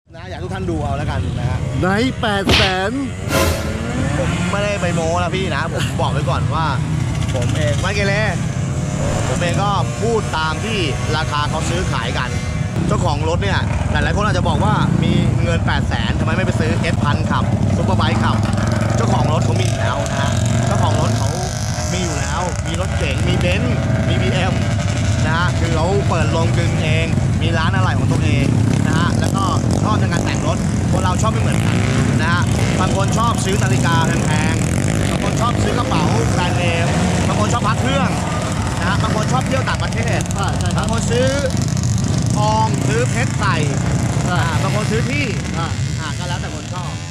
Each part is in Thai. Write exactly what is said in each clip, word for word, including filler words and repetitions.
นะอยากทุกท่านดูเอาแล้วกันนะฮะไหนแปดแสนผมไม่ได้ไปโม้นะพี่นะผมบอกไว้ก่อนว่าผมเองไม่เกเรผมเองก็พูดตามที่ราคาเขาซื้อขายกันเจ้าของรถเนี่ยหลายๆคนอาจจะบอกว่ามีเงินแปดแสนทำไมไม่ไปซื้อ เอส พัน ขับซุปเปอร์ไบค์ขับเจ้าของรถเขามีอยู่แล้วนะฮะเจ้าของรถเขามีอยู่แล้วมีรถเก๋งมีเบนซ์มี บี เอ็ม นะฮะคือเขาเปิดโรงกลึงเองมีร้านอะไหล่ของตัวเองนะฮะแล้วก็ชอบในการแต่งรถคนเราชอบไม่เหมือนกันนะฮะบางคนชอบซื้อนาฬิกาแพงๆบางคนชอบซื้อกระเป๋าแบรนด์เนมบางคนชอบพักเครื่องนะฮะบางคนชอบเที่ยวต่างประเทศบางคนซื้อทองซื้อเพชรใส่บางคนซื้อที่อ่าก็แล้วแต่คนชอบ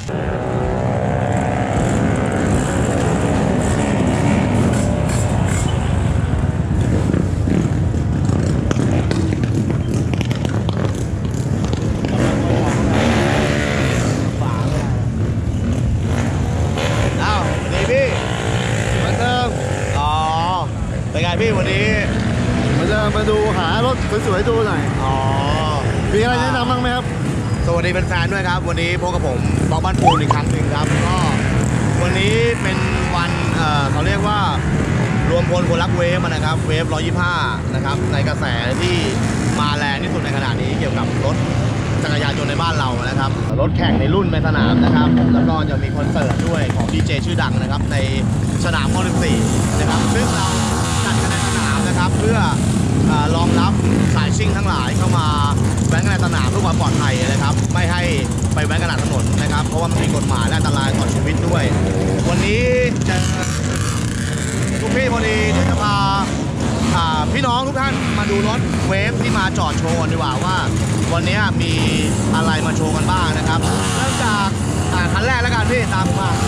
เป็นไงพี่วันนี้มาจะมาดูหารถสวยๆดูหน่อยอ๋อมีอะไรแนะนำบ้างไหมครับสวัสดีเป็นแฟนด้วยครับวันนี้พบกับผมบอกบ้านปูนอีกครั้งหนึ่งครับก็วันนี้เป็นวันเอ่อเขาเรียกว่ารวมพลคนรักเวฟนะครับเวฟร้อยยี่สิบห้านะครับในกระแสที่มาแรงที่สุดในขณะนี้เกี่ยวกับรถจักรยานยนต์ในบ้านเรานะครับรถแข่งในรุ่นในสนามนะครับแล้วก็จะมีคอนเสิร์ตด้วยของดีเจชื่อดังนะครับในสนามมอเตอร์สี่นะครับซึ่งเราจัดกันในสนามนะครับเพื่อรองรับสายซิ่งทั้งหลายเข้ามาแว้นกันในสนามเพื่อความปลอดภัยนะครับไม่ให้ไปแว้นกันหลังถนนนะครับเพราะว่ามันมีกฎหมายและอันตรายต่อชีวิตด้วยวันนี้จะทุกพี่พอดีที่จะพาพี่น้องทุกท่านมาดูรถเวฟที่มาจอดโชว์ดีกว่าว่าวันนี้มีอะไรมาโชว์กันบ้างนะครับเริ่มจากคันแรกแล้วกันพี่ตามผมมา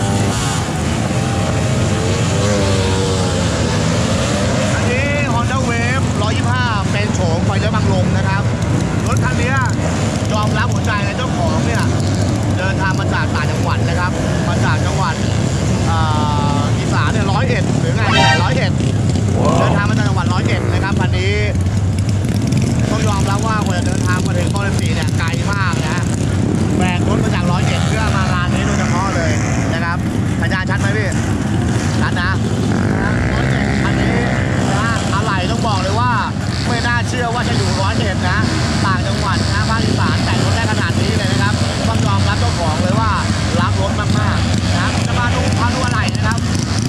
อันนี้ Honda Wave ร้อยยี่สิบห้าเป็นโฉมไฟเลี้ยวบังลมนะครับรถคันนี้ยอมรับหัวใจในเจ้าของเนี่ยเดินทางมาจากต่างจังหวัดนะครับมาจากจังหวัดอีสานเนี่ยร้อยเอ็ดหรือไงเนี่ยร้อยเอ็ดเดินทางมาจากจังหวัดร้อยเอ็ดนะครับคันนี้ต้องยอมรับว่ากว่าจะเดินทางมาถึงมอเตอร์สี่เนี่ยไกลมากนะแบกรถมาจากร้อยเอ็ดเพื่อมางานนี้โดยเฉพาะเลยนะครับสัญญาณชัดไหมพี่ชัดนะร้อยเอ็ดคันนี้นะอะไรต้องบอกเลยว่าไม่น่าเชื่อว่าจะอยู่ร้อยเอ็ดนะต่างจังหวัดนะภาคอีสานแต่งรถได้ขนาดนี้เลยนะครับต้องยอมรับเจ้าของเลยว่ารักรถมากๆนะจะมาดูพาดูอะไรนะครับ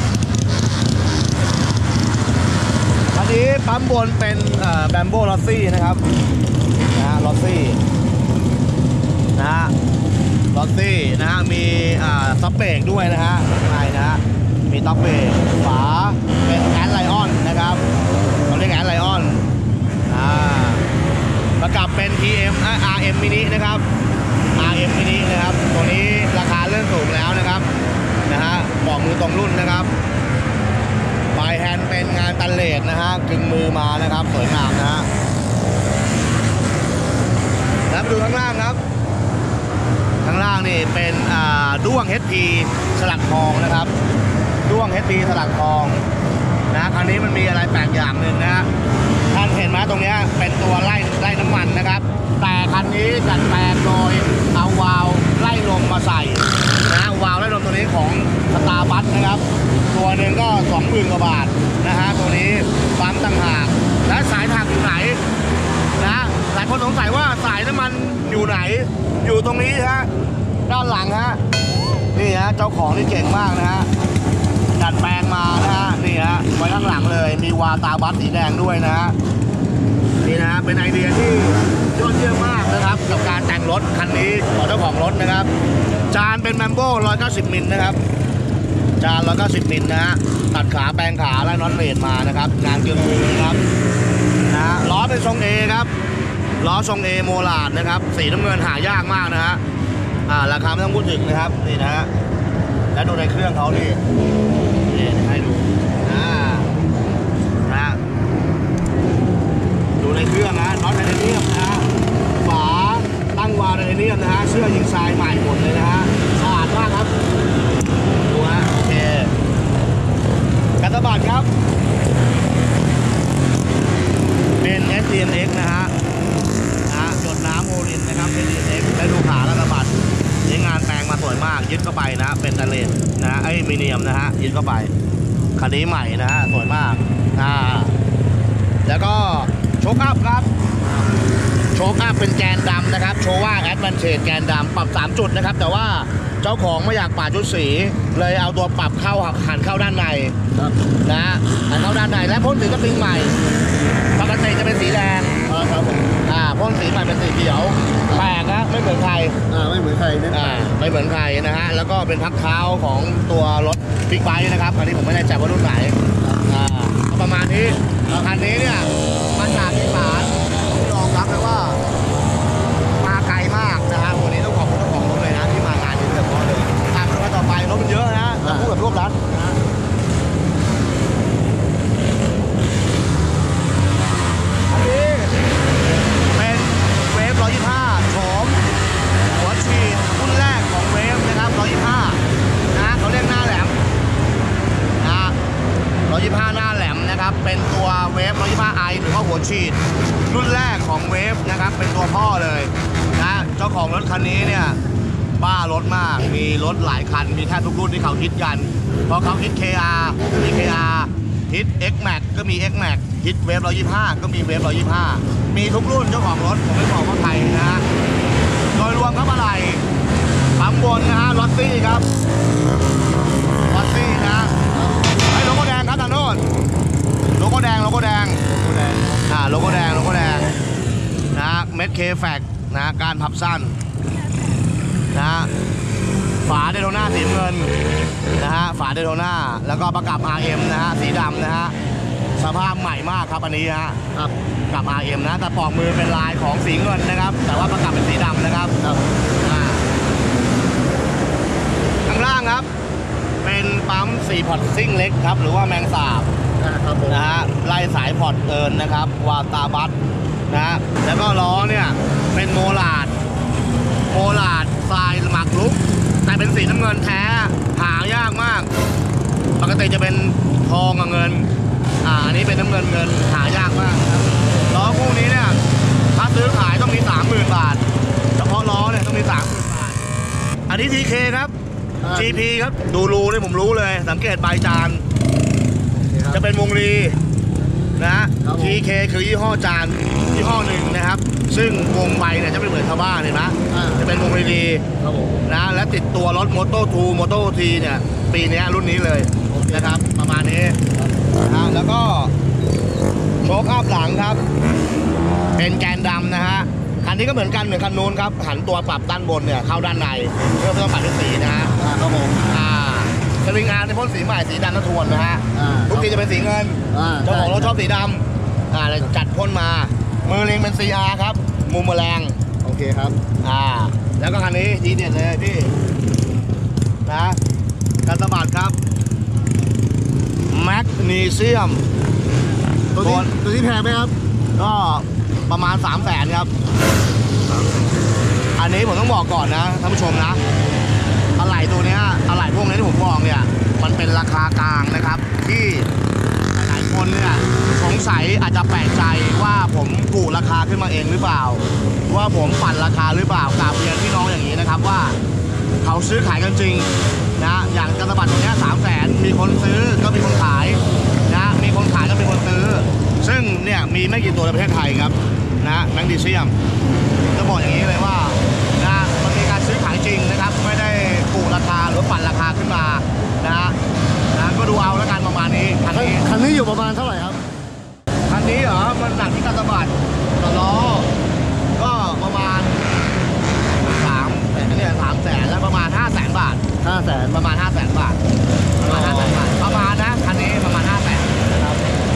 อันนี้ปั๊มบนเป็นแบมโบลอสซี่นะครับนะลอสซี่นะฮะลอสซี่นะฮะมีซับเบรกด้วยนะฮะข้างในนะฮะมีซับเบรกฝาเป็นแอนไลออนนะครับเขาเรียกแอนไลออนอ่าประกับเป็น ที เอ็ม อาร์ เอ็ม Mini นะครับ อาร์ เอ็ม Mini นะครับตัวนี้ราคาเริ่มสูงแล้วนะครับนะฮะบอกมือตรงรุ่นนะครับปลายแฮนด์เป็นงานตันเลดนะฮะกึ่งมือมานะครับสวยงามนะฮะแล้วมาดูข้างล่างครับข้างล่างนี่เป็นด้วง เอช พี สลักทองนะครับด้วง เอช พี สลักทองนะคราวนี้มันมีอะไรแปลกอย่างหนึ่งนะท่านเห็นไหมตรงนี้เป็นตัวไล่ไล่น้ำมันนะครับแต่คันนี้ดัดแปลงโดยเอาวาล์วไล่ลมมาใส่นะวาล์วไล่ลมตัวนี้ของสตาร์บัคนะครับตัวหนึ่งก็สองหมื่นกว่าบาทนะฮะตัวนี้ปั๊มต่างหากและสายถักอยู่ไหนนะหลายคนสงสัยว่าสายน้ำมันอยู่ไหนอยู่ตรงนี้ฮะด้านหลังฮะนี่ฮะเจ้าของนี่เก่งมากนะฮะดัดแปลงมานะฮะนี่ฮะไว้ข้างหลังเลยมีวาล์วตาบัสสีแดงด้วยนะฮะนี่นะฮะเป็นไอเดียที่ยอดเยี่ยมมากนะครับกับการแต่งรถคันนี้ของเจ้าของรถนะครับจานเป็นแมมโบ้ร้อยเก้าสิบมิลนะครับจานร้อยเก้าสิบมิลนะฮะตัดขาแปลงขาและน็อตเรดมานะครับงานเกลือมือนะครับนะล้อเป็นทรงเอครับล้อทรงเอโมลาดนะครับสีน้ำเงินหายากมากนะฮะอ่าราคาไม่ต้องพูดถึงนะครับนี่นะฮะแล้วดูในเครื่องเขานี่นี่ให้ดูอ่านะดูในเครื่องนะน็อตไทเทเนียมนะฮะฝาตั้งวาล์วไทเทเนียมนะฮะเสื้อยิงทรายใหม่หมดเลยนะฮะสะอาดมากครับดูฮะโอเคกระบะครับเป็น เอส ดี เอ็น เอ็กซ์ นะฮะนะหยดน้ำโอรินนะครับ เอส ดี เอ็น เอ็กซ์ ไปดูวยมากยึดเข้าไปนะเป็นสแตนเลสนะไอ้มีเนียมนะฮะยึดเข้าไปคันนี้ใหม่นะฮะสวยมากอ่าแล้วก็โชคอัพครับโชคอัพเป็นแกนดำนะครับโชว่าแอดแวนเทจแกนดำปรับสามจุดนะครับแต่ว่าเจ้าของไม่อยากปาดชุดสีเลยเอาตัวปรับเข้าหันเข้าด้านในครับนะหันเข้าด้านในและพ่นสีสปริงใหม่ปกติจะเป็นสีแดงอ่าครับผมอ่าพ่นสีใหม่เป็นสีเขียวแปลกนะไม่เหมือนใครอ่าไม่เหมือนใครเนี่ยอ่าไม่เหมือนใครนะฮะแล้วก็เป็นพักเท้าของตัวรถบิ๊กไบค์นะครับอันนี้ผมไม่แน่ใจว่ารุ่นไหนอ่าประมาณนี้คันนี้เนี่ยมาจากอีสานที่รองรับเลยว่ามาไกลมากนะฮะวันนี้ต้องขอบคุณเจ้าของรถเลยนะที่มางานนี้โดยเฉพาะเลยตามมาต่อไปรถมันเยอะนะต้องพูดแบบรวบรัดนะ อันนี้เป็นเวฟหนึ่งร้อยยี่สิบห้าโฉมหัวฉีดรุ่นแรกของเวฟนะครับหนึ่งร้อยยี่สิบห้านะเขาเรียกหน้าแหลมนะหนึ่งร้อยยี่สิบห้าหน้าแหลมนะครับเป็นตัวเวฟหนึ่งร้อยยี่สิบห้าไอหรือว่าหัวฉีดรุ่นแรกของเวฟนะครับเป็นตัวพ่อเลยนะเจ้าของรถคันนี้เนี่ยบ้ารถมากมีรถหลายคันมีแทบทุกรุ่นที่เขาฮิตกันเพราะเขาฮิต เค อาร์ มี เค อาร์ ฮิต X Max ก็มี X Max ฮิตเวฟหนึ่งร้อยยี่สิบห้าก็มีเวฟหนึ่งร้อยยี่สิบห้ามีทุกรุ่นเจ้าของรถผมไม่บอกว่าใครนะฮะโดยรวมครับอะไรปั๊มบนนะฮะลอตซี่ครับลอตซี่นะไอ้โลโก้แดงครับทางโน้นโลโก้แดงโลโก้แดงโลโก้แดงอ่าโลโก้แดงโลโก้แดงนะเม็ดเคแฟกนะการพับสั้นนะฝาเดโทน่าสีเงินนะฮะฝาเดโทน่าแล้วก็ประกับ อาร์ เอ็ม นะฮะสีดำนะฮะสภาพใหม่มากครับอันนี้ฮะครับกับ อาร์ เอ็ม นะแต่ปอกมือเป็นลายของสีเงินนะครับแต่ว่าประกับเป็นสีดำนะครับครับอ่าข้างล่างครับเป็นปั๊มสี่พอร์ตซิ่งเล็กครับหรือว่าแมงสาบอ่าครับผมนะฮะไล่สายพอร์ตเอินนะครับวาตาบัสนะฮะแล้วก็ล้อเนี่ยเป็นโมลาดโมลาดทรายหมักลุกแต่เป็นสีน้ำเงินแท้หายากมากปกติจะเป็นทองกับเงินอ่าอันนี้เป็นน้ำเงินเงินหายากมากครับล้อคู่นี้เนี่ยถ้าซื้อขายต้องมี สามหมื่น บาทเฉพาะล้อเนี่ยต้องมี สามหมื่น บาทอันนี้ ที เค ครับอ่าจี พี ครับดูรูนี่ผมรู้เลยสังเกตใบจานจะเป็นวงรีนะฮะครับผมที เค คือยี่ห้อจานยี่ห้อหนึ่งนะครับซึ่งวงใบเนี่ยจะไม่เหมือนชาวบ้านเห็นไหมอ่าจะเป็นวงรีครับผมนะและติดตัวรถ โมโต ทู โมโต ที เนี่ยปีนี้รุ่นนี้เลยนะครับประมาณนี้นะฮะแล้วก็โชคอัพหลังครับเป็นแกนดำนะฮะคันนี้ก็เหมือนกันเหมือนคันนู้นครับหันตัวปรับด้านบนเนี่ยเข้าด้านในเพื่อไม่ต้องปรับด้วยสีนะฮะอ่าครับผมอ่าสวิงอาร์ในพ่นสีใหม่สีดำนัทวนนะฮะอ่าทุกทีจะเป็นสีเงินอ่าเจ้าของรถชอบสีดำอ่าเลยจัดพ่นมามือลิงเป็น ซี อาร์ ครับมุมแมลงโอเคครับอ่าแล้วก็คันนี้ทีเด็ดเลยพี่นะกันสะบัดครับแมกนีเซียมตัวนี้ตัวนี้แพงไหมครับก็ประมาณ สามแสน ครับอันนี้ผมต้องบอกก่อนนะท่านผู้ชมนะอะไหล่ตัวเนี้ยอะไหล่พวกนี้ที่ผมบอกเนี่ยมันเป็นราคากลางนะครับที่หลายคนเนี่ยสงสัยอาจจะแปลกใจว่าผมกู่ราคาขึ้นมาเองหรือเปล่าว่าผมปั่นราคาหรือเปล่ากราบเรียนพี่น้องอย่างนี้นะครับว่าเขาซื้อขายกันจริงนะอย่างกระบะตัวเนี้ยสามแสนมีคนซื้อก็มีคนขายนะมีคนขายก็มีคนซื้อซึ่งเนี่ยมีไม่กี่ตัวในประเทศไทยครับนะแมกนีเซียมจะบอกอย่างนี้เลยว่านะมันมีการซื้อขายจริงนะครับไม่ได้กู่ราคาหรือปั่นราคาขึ้นมานะนะก็ดูเอาแล้วกันประมาณนี้คันนี้คันนี้อยู่ประมาณเท่าไหร่ครับคันนี้เหรอ มันหนักที่การสะบัดต่อล้อ ก็ประมาณสามแต่เนี่ยสามแสนแล้วประมาณห้าแสนบาทห้าแสนประมาณห้าแสนบาท ประมาณห้าแสนบาท ประมาณนะ คันนี้ประมาณห้าแสนนะครับ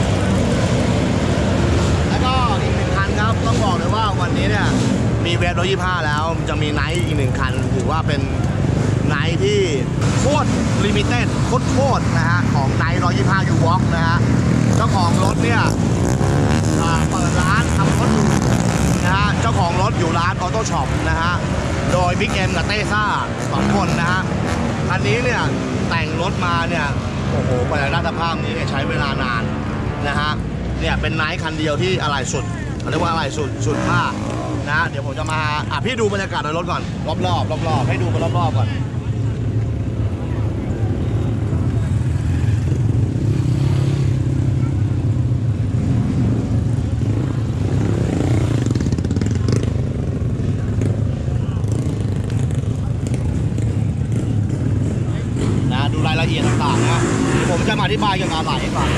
แล้วก็อีกหนึ่งคันครับ ต้องบอกเลยว่าวันนี้เนี่ยมีเวฟหนึ่งร้อยยี่สิบห้าแล้วจะมีไนท์อีกหนึ่งคันถือว่าเป็นไนท์ที่โคตรลิมิเต็ดโคตรโคตรนะฮะของไนท์หนึ่งร้อยยี่สิบห้ายูวอล์กนะฮะเจ้าของรถเนี่ยอ่าเปิดร้านทำรถอยู่นะฮะเจ้าของรถอยู่ร้านออโต้ช็อปนะฮะโดยบิ๊กเอ็มกับเต้ซ่าสองคนนะฮะคันนี้เนี่ยแต่งรถมาเนี่ยโอ้โหกว่าจะได้สภาพนี้ใช้เวลานานนะฮะเนี่ยเป็นไนท์คันเดียวที่อะไหล่สุดเรียกว่าอะไหล่สุดสุดผ้านะเดี๋ยวผมจะมาอ่ะพี่ดูบรรยากาศในรถก่อนรอบๆรอบๆให้ดูไปรอบๆก่อนละเอียดต่างๆนะเดี๋ยวผมจะมาอธิบายเกี่ยวกับอะไหล่ให้ฟัง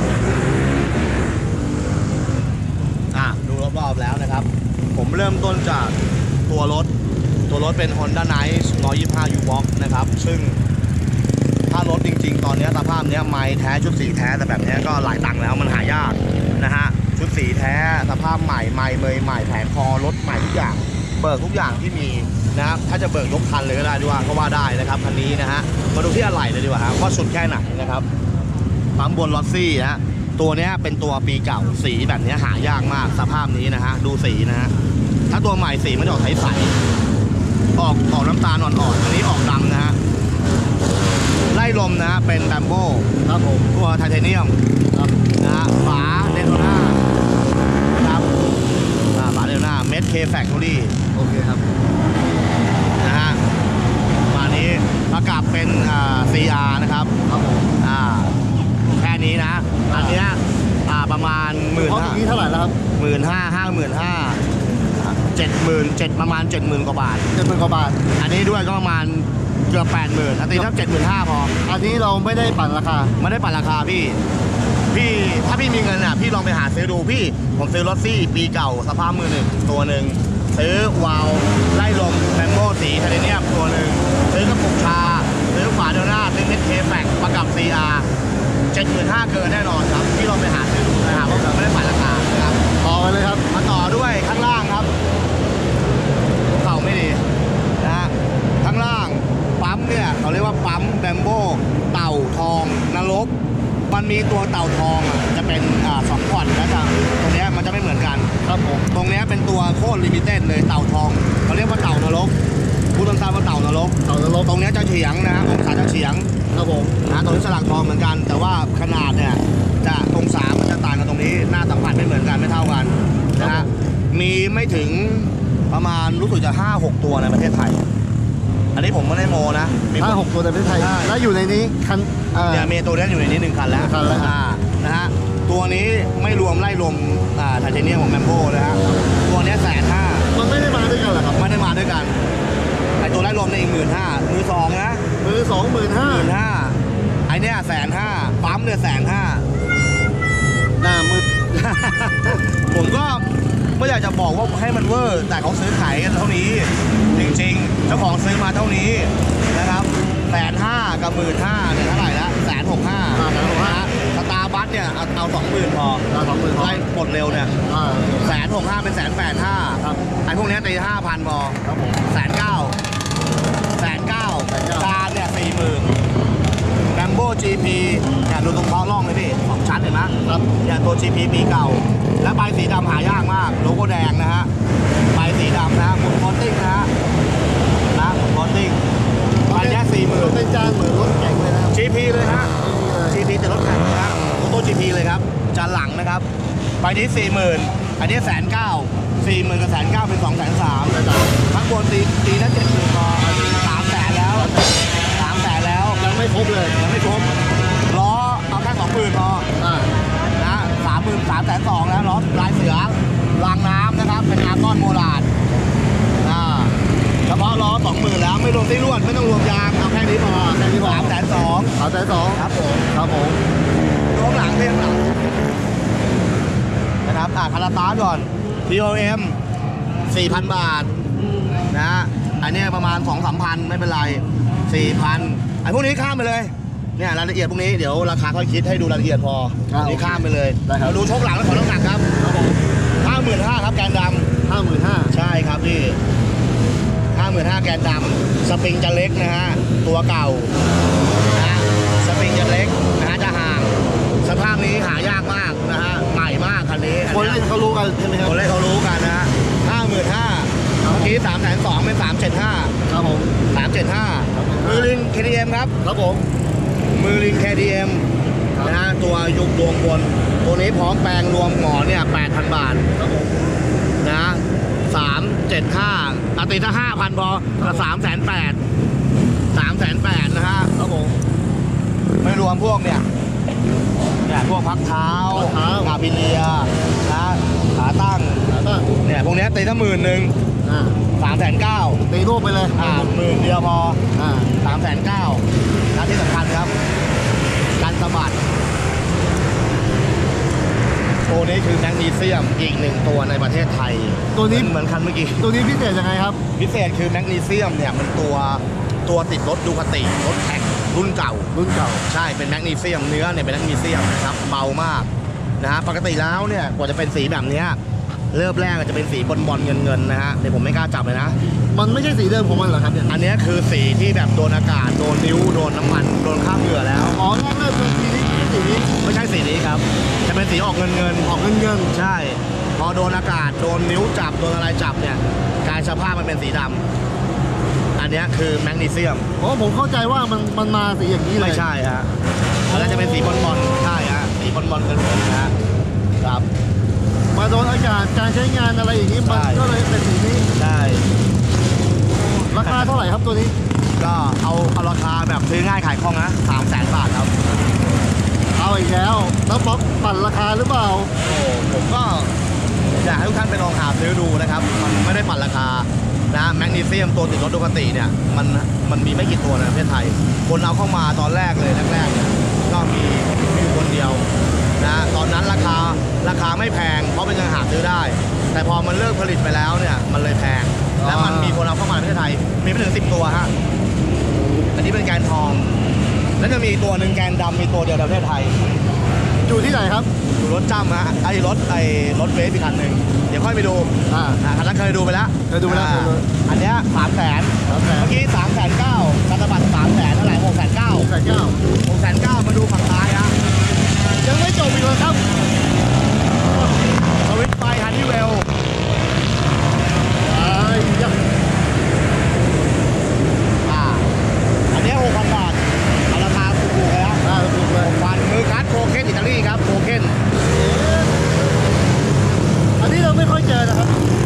อ่ะดูรอบๆแล้วนะครับผมเริ่มต้นจากตัวรถตัวรถเป็น Honda Nice หนึ่งร้อยยี่สิบห้า U-Box นะครับซึ่งถ้ารถจริงๆตอนนี้สภาพเนี้ยไม้แท้ชุดสีแท้แต่แบบนี้ก็หลายตังค์แล้วมันหายากนะฮะชุดสีแท้สภาพใหม่ไม้เมยใหม่แผงคอรถใหม่ทุกอย่างเบิกทุกอย่างที่มีนะครับถ้าจะเบิกยกคันเลยก็ได้ด้วยก็ว่าได้นะครับคันนี้นะฮะมาดูที่อะไหล่เลยดีกว่าฮะว่าสุดแค่ไหนนะครับปั๊มบนลอสซี่นะฮะตัวนี้เป็นตัวปีเก่าสีแบบนี้หายากมากสภาพนี้นะฮะดูสีนะฮะถ้าตัวใหม่สีมันจะออกใสๆออกออกน้ำตาลอ่อนๆอันนี้ออกดำนะฮะไล่ลมนะฮะเป็นแบมโบ้ครับผมตัวไทเทเนียมครับนะฮะฝาเดโทน่าครับฝาเดโทน่าเมดเคแฟคทอรี่โอเคครับนะฮะมานี้ประกับเป็นอ่า ซี อาร์ นะครับครับผมอ่าแค่นี้นะอันเนี้ยอ่าประมาณหมื่นห้านี้เท่าไหร่แล้วครับหมื่นห้าห้าหมื่นห้าเจ็ดหมื่นเจ็ดประมาณเจ็ดหมื่นกว่าบาทเจ็ดหมื่นกว่าบาทอันนี้ด้วยก็ประมาณเกือบแปดหมื่นอันนี้ถ้าเจ็ดหมื่นห้าพออันนี้เราไม่ได้ปั่นราคาไม่ได้ปั่นราคาพี่พี่ถ้าพี่มีเงินอ่ะพี่ลองไปหาซื้อดูพี่ผมซื้อรถซี่ปีเก่าสภาพมือหนึ่งตัวหนึ่งซื้อวาล์วไล่ลมแบมโบ้สีไทเทเนียมตัวหนึ่งซื้อกระปุกชาซื้อฝาเดลน่าซื้อเม็ดเคแฟกประกับ ซี อาร์ เจ็ดหมื่นห้าเกินแน่นอนครับพี่ลองไปหาซื้อดูนะครับว่าผมไม่ได้ปั่นราคานะครับต่อไปเลยครับมาต่อด้วยข้างล่างครับเข่าไม่ดีนะฮะข้างล่างปั๊มเนี่ยเขาเรียกว่าปั๊มแบมโบ้เต่าทองนรกมันมีตัวเต่าทองอ่ะจะเป็นอ่าสองพอร์ตแล้วจะตรงนี้มันจะไม่เหมือนกันครับผมตรงนี้เป็นตัวโคตรลิมิเต็ดเลยเต่าทองเขาเรียกว่าเต่านรกพูดตามๆว่าเต่านรกเต่านรกตรงนี้จะเฉียงนะองศาจะเฉียงครับผมนะตรงนี้สลักทองเหมือนกันแต่ว่าขนาดเนี่ยจะองศามันจะต่างกันตรงนี้หน้าสัมผัสไม่เหมือนกันไม่เท่ากันนะฮะมีไม่ถึงประมาณรู้สึกจะห้าหกตัวในประเทศไทยอันนี้ผมไม่ได้โมนะมีห้าหกตัวในประเทศไทยแล้วอยู่ในนี้คันเนี่ยเมตัวนี้อยู่ในนี้หนึ่งคันแล้วคันแล้วอ่านะฮะตัวนี้ไม่รวมไล่ลมอ่าไทเทเนียมของแมมโบ้นะฮะตัวนี้แสนห้ามันไม่ได้มาด้วยกันเหรอครับไม่ได้มาด้วยกันไอตัวไล่ลมในอีกหมื่นห้ามือสองนะมือสองหมื่นห้าหมื่นห้าไอเนี้ยแสนห้าปั๊มเนี่ยแสนห้าหน้ามืด ผมก็ไม่อยากจะบอกว่าให้มันเวอร์แต่เขาซื้อขายกันเท่านี้จริงๆเจ้าของซื้อมาเท่านี้นะครับแสนห้ากับหมื่นห้าเนี่ยเท่าไหร่ละแสนหกห้าสตาร์บัคเนี่ยเอาเอาสองหมื่นพอสองหมื่นไล่ปลดเร็วเนี่ยแสนหกห้าเป็นแสนแปดห้าไอ้พวกนี้ตีห้าพันพอแสนเก้าแสนเก้าการเนี่ยสี่หมื่นแบมโบ้ จี พี เนี่ยดูตรงท้องร่องเลยพี่สองชั้นเห็นไหมครับเนี่ยตัว จี พี ปีเก่าและใบสีดำหายากมากโลโก้แดงนะฮะใบสีดำนะหมุนโคตติ้งนะฮะนะหมุนโคตติ้งใบแค่สี่หมื่นเป็นจานเหมือนรถแข่งเลยนะครับ จี พี เลยฮะ จี พี แต่รถแข่งนะโต้ จี พี เลยครับจานหลังนะครับใบนี้สี่หมื่นอันนี้แสนเก้าสี่หมื่นกับแสนเก้าเป็นสองแสนสามข้างบนตีตีนั้นเจ็ดหมื่นพอสามแสนแล้วสามแสนแล้วยังไม่ครบเลยยังไม่ครบล้อเอาแค่สองหมื่นพอนะสามหมื่นสามแสนสองแล้วล้อลายเสือรางน้ำนะครับเป็นอาร์ตอนโมลาดอ่าเฉพาะล้อสองหมื่นแล้วไม่รวมที่ลวดไม่ต้องรวมยางเอาแค่นี้พอแค่นี้พอสามแสนสองสามแสนสองครับผมครับผมรวมหลังเพียงหลังนะครับอ่าคาราตาก่อน ที โอ เอ็ม สี่พัน บาทนะอันนี้ประมาณ สองสามพันไม่เป็นไร สี่พัน ไอ้พวกนี้ข้ามไปเลยเนี่ยรายละเอียดพวกนี้เดี๋ยวราคาค่อยคิดให้ดูรายละเอียดพออันนี้ข้ามไปเลยเราดูชกหลังแล้วขอน้ำหนักครับครับผมห้าหมื่นห้าครับแกนดำห้าหมื่นห้าใช่ครับพี่ห้าหมื่นห้าแกนดำสปริงจะเล็กนะฮะตัวเก่านะสปริงจะเล็กนะฮะจะห่างสภาพนี้หายากมากนะฮะใหม่มากคันนี้คนเล่นเขารู้กันใช่ไหมครับคนเล่นเขารู้กันนะฮะห้าหมื่นห้าเมื่อกี้สามแสนสองเป็นสามเจ็ดห้าครับผมสามเจ็ดห้ามือลิง เค ที เอ็ม ครับครับผมมือลิง เค ที เอ็ม นะฮะตัวยุกดวงบนตัวนี้พร้อมแปลงรวมหมอเนี่ยแปดพันบาทครับผมนะสามเจ็ดห้าอาติถ้าห้าพันพอก็สามแสนแปดสามแสนแปดนะฮะครับผมไม่รวมพวกเนี่ยเนี่ยพวกพักเท้าคาบิเลียนะขาตั้งขาตั้งเนี่ยพวกนี้ตีถ้าหมื่นหนึ่งสามแสนเก้าตีรูปไปเลยอ่าหมื่นเดียวพออ่าสามแสนเก้าและที่สำคัญครับกันสะบัดตัวนี้คือแมกนีเซียมอีกหนึ่งตัวในประเทศไทยตัวนี้เหมือนคันเมื่อกี้ตัวนี้พิเศษยังไงครับพิเศษคือแมกนีเซียมเนี่ยมันตัวตัวติดรถดูคติรถแท็กรุ่นเก่ารุ่นเก่าใช่เป็นแมกนีเซียมเนื้อเนี่ยเป็นแมกนีเซียมนะครับเบามากนะฮะปกติแล้วเนี่ยกว่าจะเป็นสีแบบเนี้ยเริ่มแรกจะเป็นสีบอลบอลเงินเงินๆนะฮะเดี๋ยวผมไม่กล้าจับเลยนะมันไม่ใช่สีเดิมของมันเหรอครับเนี่ยอันเนี้ยคือสีที่แบบโดนอากาศโดนนิ้วโดนน้ำมันโดนข้ามเหงื่อแล้วอ๋อแรกเริ่มเป็นสีนี้สีนี้ไม่ใช่สีนี้ครับจะเป็นสีออกเงินเงินออกเงินเงินใช่ พอโดนอากาศโดนนิ้วจับโดนอะไรจับเนี่ยกลายสภาพมันเป็นสีดำอันเนี้ยคือแมกนีเซียมอ๋อผมเข้าใจว่ามันมันมาสีอย่างนี้เลยไม่ใช่ฮะแล้วจะเป็นสีบอลบอลใช่ฮะสีบอลบอลเงินเงินนะฮะครับมาโดนอากาศการใช้งานอะไรอย่างนี้มันใช่ก็เลยเป็นสีนี้ใช่ราคาเท่าไหร่ครับตัวนี้ก็เอาเอาราคาแบบซื้อง่ายขายคล่องนะสามแสนบาทครับเอาอีกแล้วแล้วป๊อกปั่นราคาหรือเปล่าโอ้ผมก็อยากให้ทุกท่านไปลองหาซื้อดูนะครับ มันไม่ได้ปั่นราคานะแมกนีเซียมตัวติดรถดูคติเนี่ยมันมันมีไม่กี่ตัวในประเทศไทย คนเอาเข้ามาตอนแรกเลยแรกๆเนี่ยก็มีมีอยู่คนเดียวนะตอนนั้นราคาราคาไม่แพงเพราะเป็นยังหาซื้อได้ แต่พอมันเลิกผลิตไปแล้วเนี่ยมันเลยแพงแล้วมันมีคนเอาเข้ามาในประเทศไทยมีไม่ถึงสิบตัวฮะอันนี้เป็นแกนทองแล้วจะมีตัวหนึ่งแกนดำมีตัวเดียวในประเทศไทยอยู่ที่ไหนครับอยู่รถจ้ำฮะไอ้รถไอ้รถเวฟอีกคันหนึ่งเดี๋ยวค่อยไปดูอ่าอ่าคันนั้นเคยดูไปแล้วเคยดูไปแล้วอ่าอันเนี้ยสามแสนสามแสนเมื่อกี้สามแสนเก้าการตบัตรสามแสนเท่าไหร่หกแสนเก้าแสนเก้าหกแสนเก้ามาดูฝั่งซ้ายฮะยังไม่จบอีกเลยครับสวิตช์ไฟฮันนี่เวลไอ้ยักษ์อ่าอันเนี้หกพันบาทเอาราคาถูกๆเลยนะอ่าถูกเลยฟันมือคัสโคเคนอิตาลีครับโคเคนอันนี้เราไม่ค่อยเจอนะครับ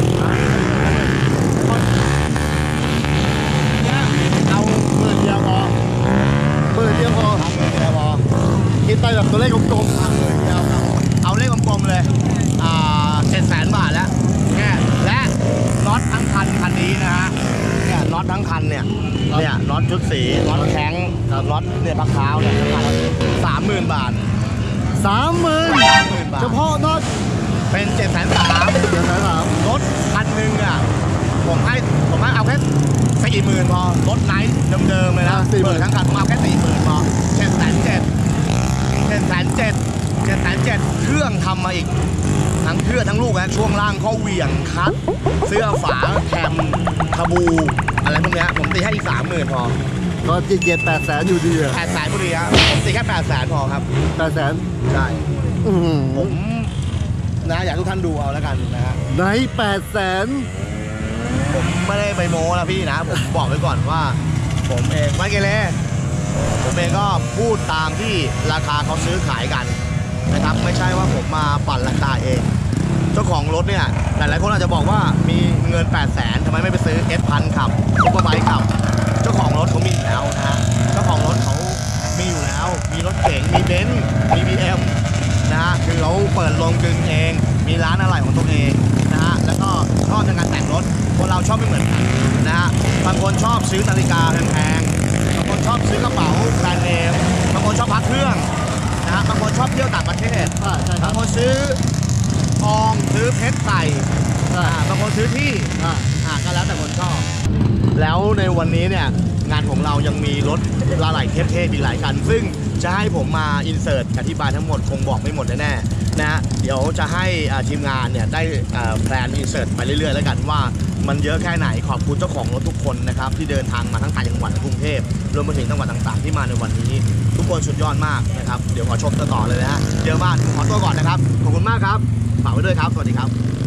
เอาหมื่นเดียวพอเปิดเดียวพอเอาหมื่นเดียวพอคิดไปแบบตัวเลขกลมเอาเลขกลมๆเลย อ่าเจ็ดแสนบาทแล้วเนี่ยและน็อตทั้งคันคันนี้นะฮะ เนี่ยน็อตทั้งคันเนี่ย เนี่ยน็อตชุดสีน็อตแข็งน็อตเนี่ยพักเท้าเนี่ยทั้งคันสามหมื่นบาทๆสามหมื่นสามหมื่นบาทเฉพาะน็อตเป็นเจ็ดแสนสามเจ็ดแสนสามรถคันหนึ่งอ่ะ ผมให้ผมให้เอาแค่สี่หมื่นพอ รถไนท์เดิมๆเลยนะเปิดทั้งคันผมเอาแค่สี่หมื่นพอเจ็ดแสนเจ็ดเจ็ดแสนเจ็ดเจ็ดแสนเจ็ดเครื่องทำมาอีก ทั้งเครื่องทั้งลูกนะช่วงล่างข้อเหวี่ยงคัดเสื้อฝาแคมคาบู อะไรพวกเนี้ยผมตีให้อีกสามหมื่นพอก็เจ็ดเจ็ดแปดแสนอยู่ดีอะแปดแสนพอดีครับผมตีแค่แปดแสนพอครับแปดแสนใช่อืมผมนะอยากให้ทุกท่านดูเอาแล้วกันนะฮะไหนแปดแสนผมไม่ได้ไปโม้นะพี่นะ ผมบอกไว้ก่อนว่า ผมเองไม่เกเรผมเองก็พูดตามที่ราคาเขาซื้อขายกันนะครับ ไม่ใช่ว่าผมมาปั่นราคาเอง เจ้าของรถเนี่ยหลายๆคนอาจจะบอกว่ามีเงิน แปดแสนทำไมไม่ไปซื้อ เอส พันขับซุปเปอร์ไบค์ขับ เจ้าของรถเขามีอยู่แล้วนะฮะเจ้าของรถเขามีอยู่แล้ว มีรถเก๋งมีเบนซ์มี บี เอ็ม นะฮะคือเขาเปิดโรงกลึงเอง มีร้านอะไรของตัวเองนะฮะแล้วก็ชอบในการแต่งรถคนเราชอบไม่เหมือนกันนะฮะบางคนชอบซื้อนาฬิกาแพงๆบางคนชอบซื้อกระเป๋าแบรนด์เนมบางคนชอบพักเครื่องนะฮะบางคนชอบเที่ยวต่างประเทศอ่าใช่ครับบางคนซื้อทองซื้อเพชรใส่อ่าอ่าบางคนซื้อที่อ่าอ่าก็แล้วแต่คนชอบ แล้วในวันนี้เนี่ยงานของเรายังมีรถลาไหลเทพๆอีกหลายคัน ซึ่งจะให้ผมมาอินเสิร์ตอธิบายทั้งหมดคงบอกไม่หมดแน่ๆนะฮะเดี๋ยวจะให้อ่าทีมงานเนี่ยได้อ่าแพลนอินเสิร์ตไปเรื่อยๆแล้วกันว่ามันเยอะแค่ไหนขอบคุณเจ้าของรถทุกคนนะครับที่เดินทางมาทั้งต่างจังหวัดและกรุงเทพรวมไปถึงจังหวัดต่างๆที่มาในวันนี้ทุกคนสุดยอดมากนะครับเดี๋ยวขอชมต่อๆเลยนะฮะเยอะมากขอตัวก่อนนะครับขอบคุณมากครับฝากไว้ด้วยครับสวัสดีครับ